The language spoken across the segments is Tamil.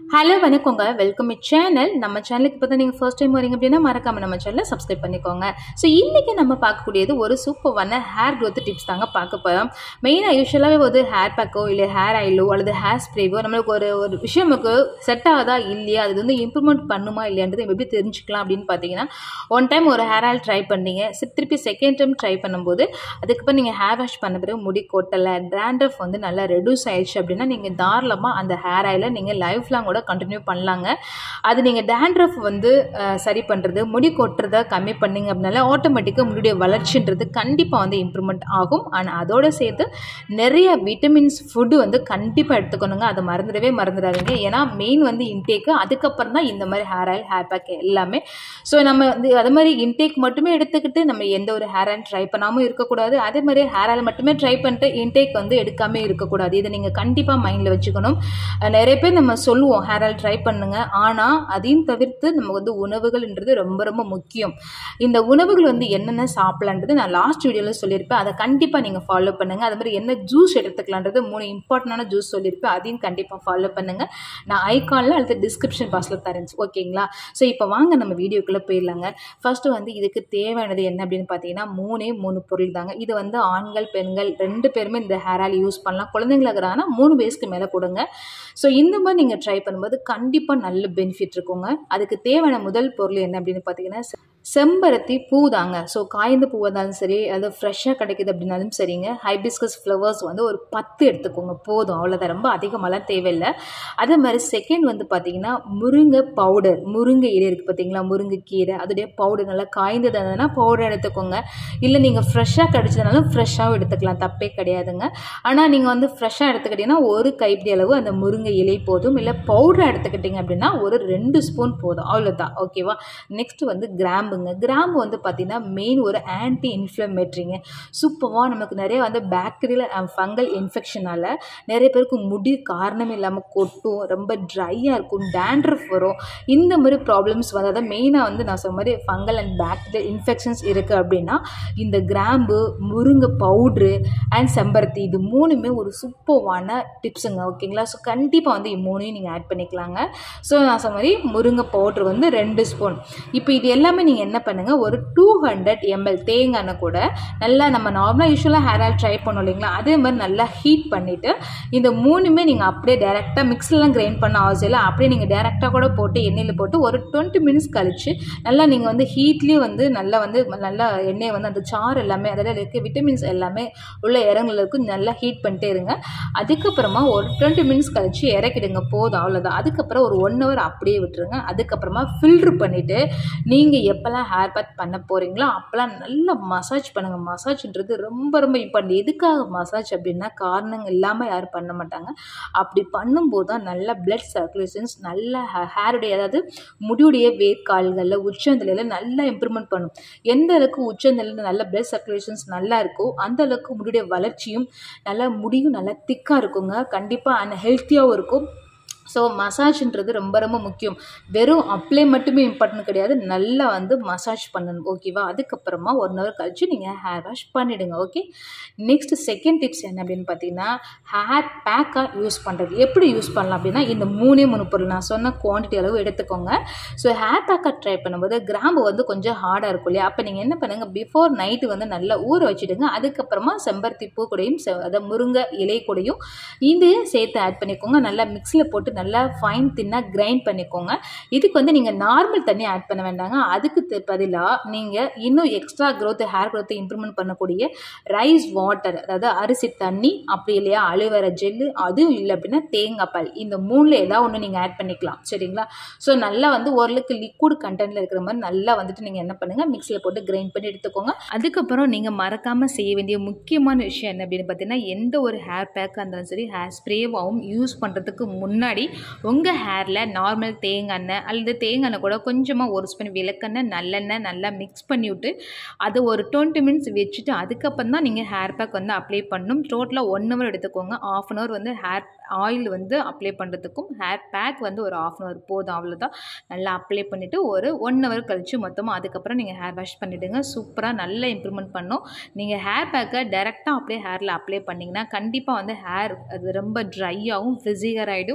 ஹலோ வணக்கங்க, வெல்கம் சேனல். நம்ம சேனலுக்கு இப்போ தான் நீங்கள் ஃபர்ஸ்ட் டைம் வரீங்க அப்படின்னா மறக்காமல் நம்ம சேனலை சப்ஸ்கிரைப் பண்ணிக்கோங்க. ஸோ இன்றைக்கி நம்ம பார்க்கக்கூடியது ஒரு சூப்பரான ஹேர் க்ரோத் டிப்ஸ் தாங்க பார்க்க போகிறோம். மெயினாக யூஸ்வலாகவே ஒரு ஹேர் பேக்கோ இல்லை ஹேர் ஆயிலோ அல்லது ஹேர் ஸ்ப்ரேவோ நம்மளுக்கு ஒரு விஷயம் நமக்கு செட் ஆகுதா இல்லையா, அது வந்து இம்ப்ரூவ்மெண்ட் பண்ணுமா இல்லையான்றது எப்படி தெரிஞ்சுக்கலாம் அப்படின்னு பார்த்தீங்கன்னா, ஒன் டைம் ஒரு ஹேர் ஆயில் ட்ரை பண்ணீங்க, திருப்பி செகண்ட் டைம் ட்ரை பண்ணும்போது அதுக்கப்புறம் நீங்கள் ஹேர் வாஷ் பண்ண பிறகு முடி கொட்டலை, டேண்ட்ரஃப் வந்து நல்லா ரெடியூஸ் ஆயிடுச்சு அப்படின்னா நீங்கள் தாராளமாக அந்த ஹேர் ஆயிலை நீங்கள் லைஃப் லாங் கண்டினியூ பண்ணலாங்க. அது நீங்கள் டேண்ட்ரஃப் வந்து சரி பண்ணுறது, முடி கொட்டுறதை கம்மி பண்ணிங்க அப்படின்னால ஆட்டோமேட்டிக்காக முடியுடைய வளர்ச்சின்றது கண்டிப்பாக வந்து இம்ப்ரூவ்மெண்ட் ஆகும். ஆனால் அதோடு சேர்த்து நிறைய விட்டமின்ஸ் ஃபுட்டு வந்து கண்டிப்பாக எடுத்துக்கணுங்க. அதை மறந்துடாதீங்க. ஏன்னா மெயின் வந்து இன்டேக்கு, அதுக்கப்புறம் தான் இந்த மாதிரி ஹேர் ஆயில் ஹேர் பேக் எல்லாமே. ஸோ நம்ம வந்து அது மாதிரி இன்டேக் மட்டுமே எடுத்துக்கிட்டு நம்ம எந்த ஒரு ஹேர் ஆயில் ட்ரை பண்ணாமல் இருக்கக்கூடாது. அதே மாதிரி ஹேர் ஆயில் மட்டுமே ட்ரை பண்ணிட்டு இன்டேக் வந்து எடுக்காமல் இருக்கக்கூடாது. இதை நீங்கள் கண்டிப்பாக மைண்டில் வச்சுக்கணும். நிறைய பேர் நம்ம சொல்லுவோம் ஹேர் ஆயில் ட்ரை பண்ணுங்க, ஆனால் அதையும் தவிர்த்து நம்ம வந்து உணவுகள்ன்றது ரொம்ப ரொம்ப முக்கியம். இந்த உணவுகள் வந்து என்னென்ன சாப்பிடலான்றது நான் லாஸ்ட் வீடியோவில் சொல்லியிருப்பேன். அதை கண்டிப்பாக நீங்கள் ஃபாலோ பண்ணுங்கள். அது மாதிரி என்ன ஜூஸ் எடுத்துக்கலான்றது 3 இம்பார்ட்டண்டான ஜூஸ் சொல்லியிருப்பேன். அதையும் கண்டிப்பாக ஃபாலோ பண்ணுங்கள். நான் ஐகானில் அல்லது டிஸ்கிரிப்ஷன் பாக்ஸில் தரேன், ஓகேங்களா? ஸோ இப்போ வாங்க நம்ம வீடியோக்குள்ளே போயிடலாங்க. ஃபர்ஸ்ட்டு வந்து இதுக்கு தேவையானது என்ன அப்படின்னு பார்த்தீங்கன்னா 3 பொருள் தாங்க. இது வந்து ஆண்கள் பெண்கள் 2 பேருமே இந்த ஹேர் ஆயில் யூஸ் பண்ணலாம். குழந்தைங்களா இருக்கிறாங்கன்னா 3 வயசுக்கு மேலே கொடுங்க. ஸோ இந்த மாதிரி நீங்கள் ட்ரை பண்ணும்போது கண்டிப்பாக நல்ல பெனிஃபிட் இருக்குங்க. அதுக்கு தேவையான முதல் பொருள் என்ன அப்படின்னு பார்த்தீங்கன்னா செம்பருத்தி பூ தாங்க. ஸோ காய்ந்த பூ இருந்தாலும் சரி, அது ஃப்ரெஷ்ஷாக கிடைக்குது அப்படின்னாலும் சரிங்க. ஹைபிஸ்கஸ் ஃப்ளவர்ஸ் வந்து ஒரு 10 எடுத்துக்கோங்க, போதும், அவ்வளோதான், ரொம்ப அதிகமாகலாம் தேவையில்லை. அதே மாதிரி செகண்ட் வந்து பார்த்தீங்கன்னா முருங்கை பவுடர், முருங்கை இலை இருக்குது பார்த்தீங்களா, முருங்கைக்கீரை, அதோடைய பவுடர் நல்லா காய்ந்தது இருந்ததுன்னா பவுடர் எடுத்துக்கோங்க. இல்லை நீங்கள் ஃப்ரெஷ்ஷாக கிடைச்சதுனாலும் ஃப்ரெஷ்ஷாகவும் எடுத்துக்கலாம், தப்பே கிடையாதுங்க. ஆனால் நீங்கள் வந்து ஃப்ரெஷ்ஷாக எடுத்துக்கிட்டிங்கன்னா ஒரு கைப்பிடி அளவு அந்த முருங்கை இலை போதும். இல்லை பவுடர் எடுத்துக்கிட்டிங்க அப்படின்னா ஒரு 2 ஸ்பூன் போதும், அவ்வளோதான், ஓகேவா? நெக்ஸ்ட் வந்து கிராம்புங்க. கிராம்பு வந்து பார்த்தீங்கன்னா மெயின் ஒரு ஆன்டி இன்ஃப்ளமேட்டரிங்க. சூப்பராக நமக்கு நிறைய வந்து பாக்டீரியல் ஃபங்கல் இன்ஃபெக்ஷனால் நிறைய பேருக்கு முடி காரணம் இல்லாமல் கொட்டும், ரொம்ப ட்ரையாக இருக்கும், டேண்ட்ரஃப் வரும். இந்த மாதிரி ப்ராப்ளம்ஸ் வந்து அதாவது மெயினாக வந்து நான் சொன்ன மாதிரி ஃபங்கல் அண்ட் பாக்டீரியல் இன்ஃபெக்ஷன்ஸ் இருக்குது அப்படின்னா இந்த கிராம்பு, முருங்கை பவுட்ரு அண்ட் செம்பருத்தி, இது 3மே ஒரு சூப்பரான டிப்ஸுங்க, ஓகேங்களா? ஸோ கண்டிப்பாக வந்து இது 3ஐயும் நீங்கள் ஆட் பண்ணிக்கலாங்க. ஸோ நான் சொன்ன மாதிரி முருங்கை பவுட்ரு வந்து 2 ஸ்பூன். இப்போ இது எல்லாமே நீங்கள் என்ன பண்ணுங்கள், ஒரு 200 ml தேங்காய் எண்ணெய் கூட நல்லா நம்ம நார்மலாக யூஸ்வலாக ஹேர் ஆயில் ட்ரை பண்ணோம் இல்லைங்களா, அதே மாதிரி நல்லா ஹீட் பண்ணிவிட்டு இந்த 3மே நீங்கள் அப்படியே டேரெக்டாக மிக்ஸிலாம் கிரைண்ட் பண்ண அவசியம் இல்லை, அப்படியே நீங்கள் டேரெக்டாக கூட போட்டு எண்ணெயில் போட்டு ஒரு 20 மினிட்ஸ் கழித்து நல்லா நீங்கள் வந்து ஹீட்லேயே வந்து நல்லா எண்ணெயை வந்து அந்த சாறு எல்லாமே அதில் இருக்க விட்டமின்ஸ் எல்லாமே உள்ள இறங்குறதுக்கு நல்லா ஹீட் பண்ணிட்டே இருங்க. அதுக்கப்புறமா ஒரு 20 மினிட்ஸ் கழித்து இறக்கிடுங்க, போதும், அவ்வளோதான். அதுக்கப்புறம் ஒரு 1 hour அப்படியே விட்டுருங்க. அதுக்கப்புறமா ஃபில்ட்ரு பண்ணிவிட்டு நீங்கள் எப்போல்லாம் ஹேர் பேக் பண்ண போகிறீங்களோ அப்போல்லாம் நல்லா மசாஜ் பண்ணுங்கள். மசாஜ்ன்றது ரொம்ப ரொம்ப இம்பார்ட்டன்ட். எதுக்காக மசாஜ் அப்படின்னா காரணங்கள் இல்லாமல் யாரும் பண்ண மாட்டாங்க. அப்படி பண்ணும்போது தான் நல்ல பிளட் சர்க்குலேஷன்ஸ் நல்ல ஹேருடைய அதாவது முடியுடைய வேர்க்கால்களில் உச்சந்தலையில் நல்லா இம்ப்ரூவ்மெண்ட் பண்ணும். எந்த அளவுக்கு உச்சந்தலையில் நல்ல பிளட் சர்க்குலேஷன்ஸ் நல்லா இருக்கோ அந்த அளவுக்கு முடியுடைய வளர்ச்சியும் நல்லா முடியும் நல்லா திக்காக இருக்குங்க, கண்டிப்பாக அண்ட் ஹெல்த்தியாகவும் இருக்கும். ஸோ மசாஜ்ன்றது ரொம்ப ரொம்ப முக்கியம். வெறும் அப்ளை மட்டுமே இம்பார்ட்டன்ட் கிடையாது, நல்லா வந்து மசாஜ் பண்ணணும், ஓகேவா? அதுக்கப்புறமா 1 hour கழிச்சு நீங்கள் ஹேர் வாஷ் பண்ணிவிடுங்க, ஓகே? நெக்ஸ்ட் செகண்ட் டிப்ஸ் என்ன அப்படின்னு பார்த்தீங்கன்னா ஹேர் பேக்காக யூஸ் பண்ணுறது. எப்படி யூஸ் பண்ணலாம் அப்படின்னா இந்த 3 பொருள் நான் சொன்ன குவான்டிட்டி அளவு எடுத்துக்கோங்க. ஸோ ஹேர் பேக்காக ட்ரை பண்ணும்போது கிராம்பு வந்து கொஞ்சம் ஹார்டாக இருக்கும் இல்லையா, அப்போ நீங்கள் என்ன பண்ணுங்கள், பிஃபோர் நைட்டு வந்து நல்லா ஊற வச்சுடுங்க. அதுக்கப்புறமா செம்பருத்தி பூ கூடையும் அதாவது முருங்கை இலை கூடையும் இதையும் சேர்த்து ஆட் பண்ணிக்கோங்க. நல்லா மிக்ஸியில் போட்டு நல்லா ஃபைன் தின்னாக கிரைண்ட் பண்ணிக்கோங்க. இதுக்கு வந்து நீங்கள் நார்மல் தண்ணி ஆட் பண்ண வேண்டாங்க. அதுக்கு பதிலாக நீங்கள் இன்னும் எக்ஸ்ட்ரா ஹேர் க்ரோத்தை இம்ப்ரூவ்மெண்ட் பண்ணக்கூடிய ரைஸ் வாட்டர், அதாவது அரிசி தண்ணி, அப்படி இல்லையா அலோவேரா ஜெல்லு, அதுவும் இல்லை அப்படின்னா தேங்காய் பால், இந்த 3ல் ஏதாவது ஒன்று நீங்கள் ஆட் பண்ணிக்கலாம், சரிங்களா? ஸோ நல்லா வந்து ஓரளவுக்கு லிக்விட் கண்டென்ட்டில் இருக்கிற மாதிரி நல்லா வந்துட்டு நீங்கள் என்ன பண்ணுங்கள், மிக்ஸியில் போட்டு கிரைண்ட் பண்ணி எடுத்துக்கோங்க. அதுக்கப்புறம் நீங்கள் மறக்காமல் செய்ய வேண்டிய முக்கியமான விஷயம் என்ன அப்படின்னு பார்த்தீங்கன்னா எந்த ஒரு ஹேர் பேக்காக இருந்தாலும் சரி ஹேர் ஸ்ப்ரேவாகவும் யூஸ் பண்ணுறதுக்கு முன்னாடி உங்கள் ஹேரில் நார்மல் தேங்காய் எண்ணெய் அல்லது தேங்காய் எண்ணெய் கூட கொஞ்சமாக 1 ஸ்பூன் விளக்கெண்ணெய் நல்லெண்ணெய் நல்லா மிக்ஸ் பண்ணிவிட்டு அது ஒரு 20 மினிட்ஸ் வச்சுட்டு அதுக்கப்புறம் தான் நீங்கள் ஹேர் பேக் வந்து அப்ளை பண்ணணும். டோட்டலாக 1 hour எடுத்துக்கோங்க. 1/2 hour வந்து ஹேர் ஆயில் வந்து அப்ளை பண்ணுறதுக்கும் ஹேர் பேக் வந்து ஒரு 1/2 hour போதும், அவ்வளோதான். நல்லா அப்ளை பண்ணிவிட்டு ஒரு 1 hour கழித்து மொத்தமாக அதுக்கப்புறம் நீங்கள் ஹேர் வாஷ் பண்ணிவிடுங்க. சூப்பராக நல்ல இம்ப்ரூவ்மெண்ட் பண்ணும். நீங்கள் ஹேர் பேக்கை டேரெக்டாக அப்படியே ஹேரில் அப்ளை பண்ணிங்கன்னா கண்டிப்பாக வந்து ஹேர் அது ரொம்ப ட்ரையாகவும் ஃப்ரிஸியர் ஆகிடும்.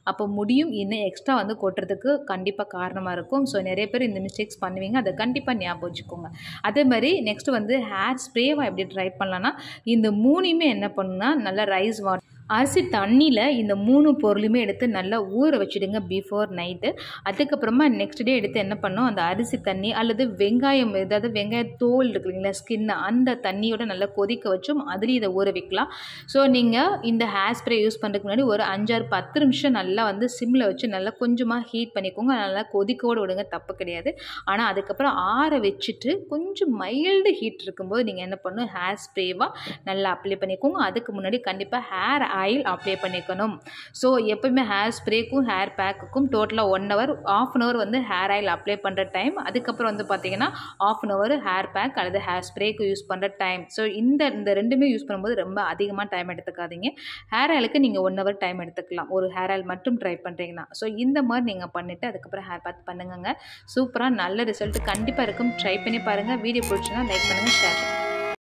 அப்போ முடியும் இன்னும் எக்ஸ்ட்ரா வந்து கொட்டுறதுக்கு கண்டிப்பாக காரணமாக இருக்கும். ஸோ நிறைய பேர் இந்த மிஸ்டேக்ஸ் பண்ணுவீங்க, அதை கண்டிப்பாக ஞாபகம் வச்சுக்கோங்க. அதே மாதிரி நெக்ஸ்ட் வந்து ஹேர் ஸ்ப்ரேவை எப்படி ட்ரை பண்ணலான்னா, இந்த 3யுமே என்ன பண்ணுன்னா நல்லா ரைஸ் வாட்டர் அரிசி தண்ணியில் இந்த 3 பொருளுமே எடுத்து நல்லா ஊற வச்சுடுங்க பிஃபோர் நைட்டு. அதுக்கப்புறமா நெக்ஸ்ட் டே எடுத்து என்ன பண்ணணும், அந்த அரிசி தண்ணி அல்லது வெங்காயம், ஏதாவது வெங்காய தோல் இருக்கு இல்லைங்களா, ஸ்கின், அந்த தண்ணியோட நல்லா கொதிக்க வச்சும் அதுலேயும் இதை ஊற வைக்கலாம். ஸோ நீங்கள் இந்த ஹேர் ஸ்ப்ரே யூஸ் பண்ணுறதுக்கு முன்னாடி ஒரு 5-10 நிமிஷம் நல்லா வந்து சிம்மில் வச்சு நல்லா கொஞ்சமாக ஹீட் பண்ணிக்கோங்க. நல்லா கொதிக்கோடு விடுங்க, தப்பு கிடையாது. ஆனால் அதுக்கப்புறம் ஆற வச்சுட்டு கொஞ்சம் மைல்டு ஹீட் இருக்கும்போது நீங்கள் என்ன பண்ணணும், ஹேர் ஸ்ப்ரேவாக நல்லா அப்ளை பண்ணிக்கோங்க. அதுக்கு முன்னாடி கண்டிப்பாக ஹேர் ஆயில் அப்ளை பண்ணிக்கணும். ஸோ எப்பவுமே ஹேர் ஸ்ப்ரேக்கும் ஹேர் பேக்குக்கும் டோட்டலாக 1 hour, 1/2 hour வந்து ஹேர் ஆயில் அப்ளை பண்ணுற டைம். அதுக்கப்புறம் வந்து பார்த்தீங்கன்னா 1/2 hour ஹேர் பேக் அல்லது ஹேர் ஸ்ப்ரேக்கு யூஸ் பண்ணுற டைம். ஸோ இந்த ரெண்டுமே யூஸ் பண்ணும்போது ரொம்ப அதிகமாக டைம் எடுத்துக்காதீங்க. ஹேர் ஆயிலுக்கு நீங்கள் 1 hour டைம் எடுத்துக்கலாம், ஒரு ஹேர் ஆயில் மட்டும் ட்ரை பண்ணுறீங்கன்னா. ஸோ இந்த மாதிரி நீங்கள் பண்ணிவிட்டு அதுக்கப்புறம் ஹேர் பேக் பண்ணுங்க. சூப்பராக நல்ல ரிசல்ட் கண்டிப்பாக இருக்கும். ட்ரை பண்ணி பாருங்கள். வீடியோ பிடிச்சுன்னா லைக் பண்ணுங்கள், ஷேர் பண்ணுங்கள்.